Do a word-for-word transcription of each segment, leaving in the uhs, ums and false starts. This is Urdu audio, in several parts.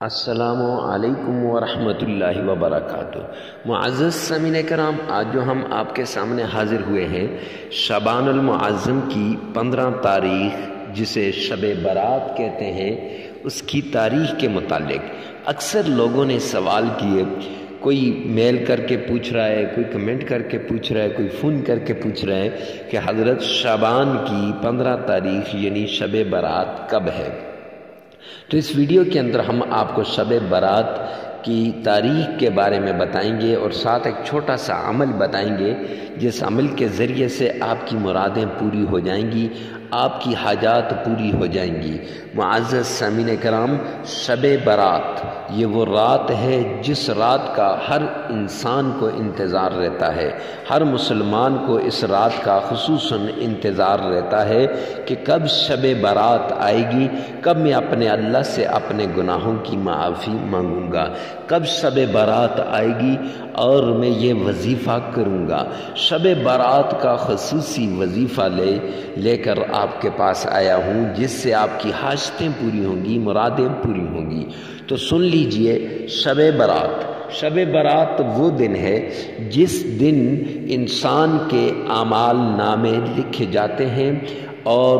السلام علیکم ورحمۃ اللہ وبرکاتہ۔ معزز سامعین کرام، آج جو ہم آپ کے سامنے حاضر ہوئے ہیں شعبان المعظم کی پندرہ تاریخ جسے شب برات کہتے ہیں، اس کی تاریخ کے متعلق اکثر لوگوں نے سوال کیے، کوئی میل کر کے پوچھ رہا ہے، کوئی کمنٹ کر کے پوچھ رہا ہے، کوئی فون کر کے پوچھ رہا ہے کہ حضرت شعبان کی پندرہ تاریخ یعنی شب برات کب ہے؟ تو اس ویڈیو کے اندر ہم آپ کو شب برات کی تاریخ کے بارے میں بتائیں گے اور ساتھ ایک چھوٹا سا عمل بتائیں گے جس عمل کے ذریعے سے آپ کی مرادیں پوری ہو جائیں گی، آپ کی حاجات پوری ہو جائیں گی۔ معزز سامعین کرام، شب برات یہ وہ رات ہے جس رات کا ہر انسان کو انتظار رہتا ہے، ہر مسلمان کو اس رات کا خصوصاً انتظار رہتا ہے کہ کب شب برات آئے گی، کب میں اپنے اللہ سے اپنے گناہوں کی معافی مانگوں گا، کب شب برات آئے گی اور میں یہ وظیفہ کروں گا۔ شب برات کا خصوصی وظیفہ لے لے کر آپ کے پاس آیا ہوں جس سے آپ کی حاجتیں پوری ہوں گی، مرادیں پوری ہوں گی۔ تو سن لیجئے، شب برات شب برات وہ دن ہے جس دن انسان کے اعمال نامے لکھے جاتے ہیں، اور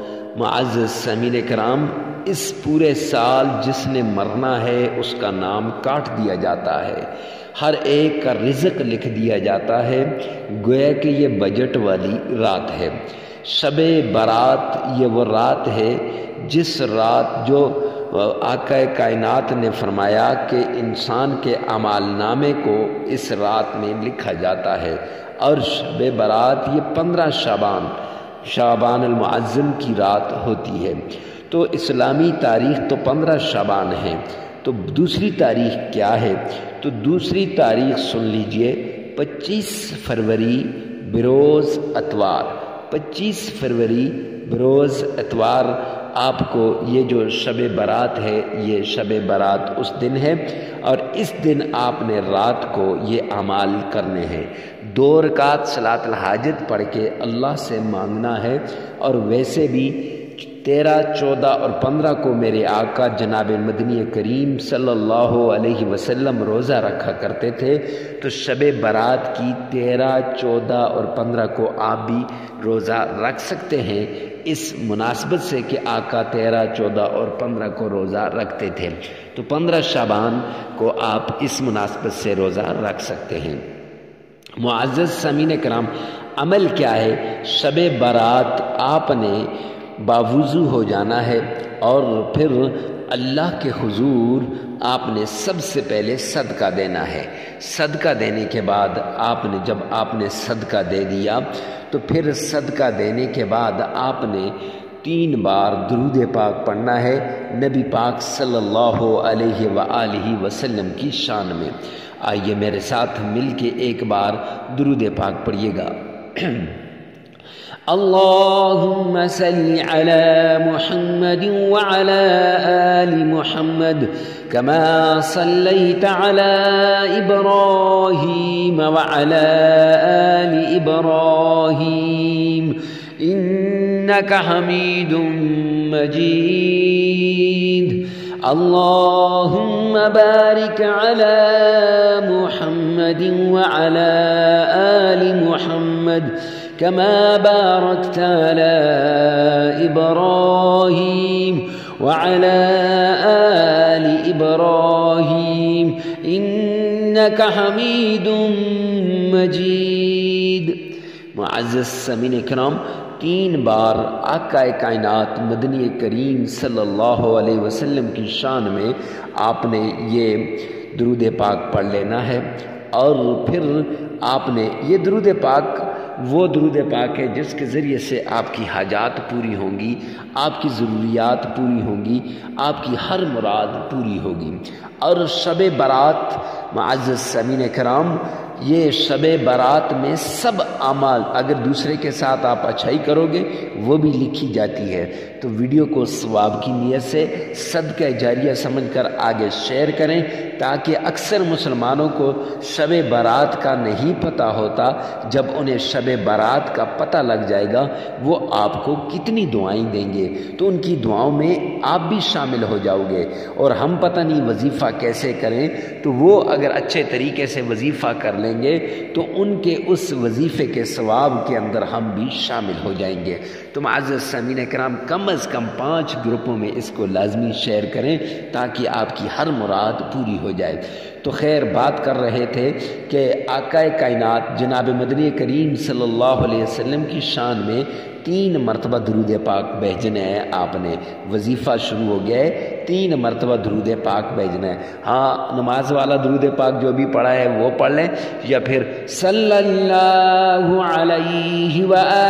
معزز سامعین کرام، اس پورے سال جس نے مرنا ہے اس کا نام کاٹ دیا جاتا ہے، ہر ایک کا رزق لکھ دیا جاتا ہے، گویا کہ یہ بجٹ والی رات ہے۔ شب برات یہ وہ رات ہے جس رات جو آقا کائنات نے فرمایا کہ انسان کے اعمال نامے کو اس رات میں لکھا جاتا ہے، اور شب برات یہ پندرہ شعبان شعبان المعظم کی رات ہوتی ہے۔ تو اسلامی تاریخ تو پندرہ شعبان ہے، تو دوسری تاریخ کیا ہے؟ تو دوسری تاریخ سن لیجئے، پچیس فروری بروز اتوار۔ پچیس فروری بروز اتوار آپ کو یہ جو شب برات ہے، یہ شب برات اس دن ہے، اور اس دن آپ نے رات کو یہ اعمال کرنے ہیں۔ دو رکعت صلاۃ الحاجت پڑھ کے اللہ سے مانگنا ہے، اور ویسے بھی تیرہ، چودہ اور پندرہ کو میرے آقا جناب مدنی کریم صلی اللہ علیہ وسلم روزہ رکھا کرتے تھے، تو شب برات کی تیرہ، چودہ اور پندرہ کو آپ بھی روزہ رکھ سکتے ہیں، اس مناسبت سے کہ آقا تیرہ، چودہ اور پندرہ کو روزہ رکھتے تھے، تو پندرہ شعبان کو آپ اس مناسبت سے روزہ رکھ سکتے ہیں۔ معزز سامعین کرام، عمل کیا ہے؟ شب برات آپ نے باوضو ہو جانا ہے، اور پھر اللہ کے حضور آپ نے سب سے پہلے صدقہ دینا ہے۔ صدقہ دینے کے بعد آپ نے جب آپ نے صدقہ دے دیا، تو پھر صدقہ دینے کے بعد آپ نے تین بار درود پاک پڑھنا ہے نبی پاک صلی اللہ علیہ وآلہ وسلم کی شان میں۔ آئیے میرے ساتھ مل کے ایک بار درود پاک پڑھیے گا۔ اللہم صل علی محمد وعلی آل محمد كما صليت على إبراهيم وعلى آل إبراهيم إنك حميد مجيد اللهم بارك على محمد وعلى آل محمد كما باركت على إبراهيم وعلى آل إبراهيم إنك حميد مجيد۔ معزز سامعین کرام، تین بار آقا کائنات مدنی کریم صلی اللہ علیہ وسلم کی شان میں آپ نے یہ درود پاک پڑھ لینا ہے، اور پھر آپ نے یہ درود پاک وہ درود پاک ہے جس کے ذریعے سے آپ کی حاجات پوری ہوں گی، آپ کی ضروریات پوری ہوں گی، آپ کی ہر مراد پوری ہوگی۔ اور شب برات معزز سامعین کرام، یہ شب برات میں سب اعمال اگر دوسرے کے ساتھ آپ اچھائی کرو گے وہ بھی لکھی جاتی ہے۔ تو ویڈیو کو ثواب کی نیت سے صدقہ جاریہ سمجھ کر آگے شیئر کریں تاکہ اکثر مسلمانوں کو شب برات کا نہیں پتہ ہوتا۔ جب انہیں شب برات کا پتہ لگ جائے گا وہ آپ کو کتنی دعائیں دیں گے، تو ان کی دعاؤں میں آپ بھی شامل ہو جاؤ گے۔ اور ہم پتہ نہیں وظیفہ کیسے کریں، تو وہ اگر اچھے طریقے سے وظیفہ کر لیں گے تو ان کے اس وظیفے کے ثواب کے اندر ہم بھی شامل ہو جائیں گے۔ تو معزز سامعین کرام کم از کم پانچ گروپوں میں اس کو لازمی شیئر کریں تاکہ آپ کی ہر مراد پوری ہو جائے۔ تو خیر بات کر رہے تھے کہ آقا کائنات جناب مدنی کریم صلی اللہ علیہ وسلم کی شان میں تین مرتبہ درود پاک بھیجنا ہے۔ آپ نے وظیفہ شروع ہو گیا ہے، تین مرتبہ درود پاک بھیجنا ہے۔ ہاں نماز والا درود پاک جو بھی پڑھا ہے وہ پڑھ لیں، یا پھر صلی اللہ علیہ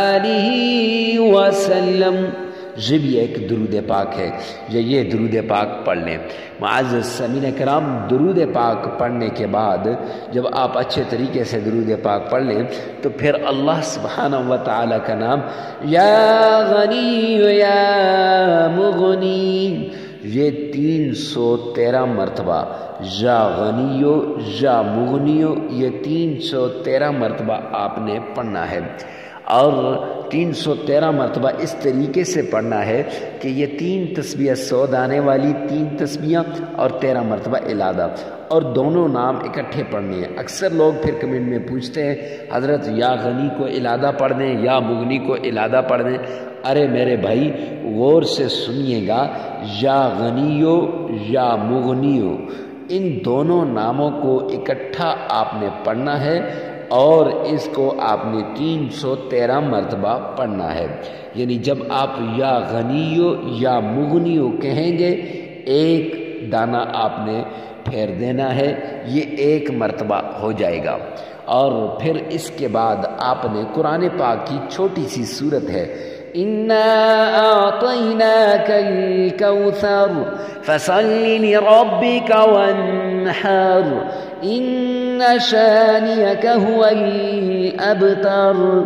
وآلہ وسلم یہ بھی ایک درود پاک ہے، یا یہ درود پاک پڑھ لیں۔ معزز سامعین کرام درود پاک پڑھنے کے بعد جب آپ اچھے طریقے سے درود پاک پڑھ لیں تو پھر اللہ سبحانہ و تعالی کا نام یا غنی یا مغنی یہ تین سو تیرہ مرتبہ، یا غنیو یا مغنیو یہ تین سو تیرہ مرتبہ آپ نے پڑھنا ہے، اور تین سو تیرہ مرتبہ اس طریقے سے پڑھنا ہے کہ یہ تین تسبیح سو دانے والی تین تسبیحاں اور تیرہ مرتبہ الادہ، اور دونوں نام اکٹھے پڑھنے ہیں۔ اکثر لوگ پھر کمنٹ میں پوچھتے ہیں حضرت یا غنی کو الادہ پڑھ دیں یا مغنی کو الادہ پڑھ دیں۔ ارے میرے بھائی غور سے سنیے گا، یا غنیو یا مغنیو ان دونوں ناموں کو اکٹھا آپ نے پڑھنا ہے، اور اس کو آپ نے تین سو تیرہ مرتبہ پڑھنا ہے۔ یعنی جب آپ یا غنیو یا مغنیو کہیں گے ایک دانہ آپ نے پھیر دینا ہے، یہ ایک مرتبہ ہو جائے گا۔ اور پھر اس کے بعد آپ نے قرآن پاک کی چھوٹی سی سورت ہے إِنَّا أَعْطَيْنَاكَ الْكَوْثَرَ فَصَلِّ لِرَبِّكَ وَانْحَرْ إِنَّ شَانِئَكَ هُوَ الْأَبْتَرُ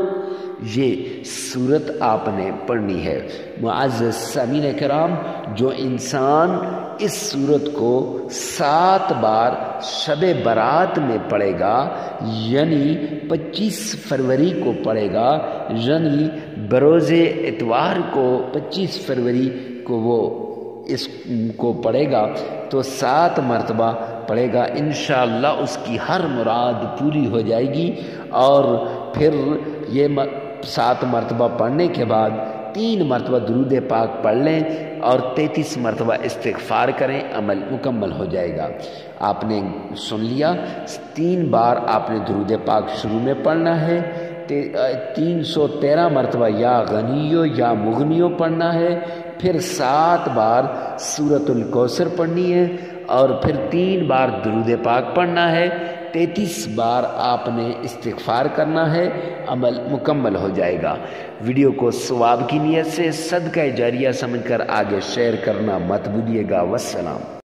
یہ سورت آپ نے پڑھنی ہے۔ معزز سامعین کرام جو انسان اس سورت کو سات بار شب برات میں پڑھے گا، یعنی پچیس فروری کو پڑھے گا، یعنی بروز اتوار کو پچیس فروری کو وہ اس کو پڑھے گا تو سات مرتبہ پڑھے گا، انشاءاللہ اس کی ہر مراد پوری ہو جائے گی۔ اور پھر یہ سات مرتبہ پڑھنے کے بعد تین مرتبہ درود پاک پڑھ لیں اور تینتیس مرتبہ استغفار کریں، عمل مکمل ہو جائے گا۔ آپ نے سن لیا، تین بار آپ نے درود پاک شروع میں پڑھنا ہے، تین سو تیرہ مرتبہ یا غنیو یا مغنیو پڑھنا ہے، پھر سات بار سورۃ الکوثر پڑھنی ہے، اور پھر تین بار درود پاک پڑھنا ہے، تینتیس بار آپ نے استغفار کرنا ہے، عمل مکمل ہو جائے گا۔ ویڈیو کو ثواب کی نیت سے صدقہ جاریہ سمجھ کر آگے شیئر کرنا مت بھولیے گا۔ والسلام۔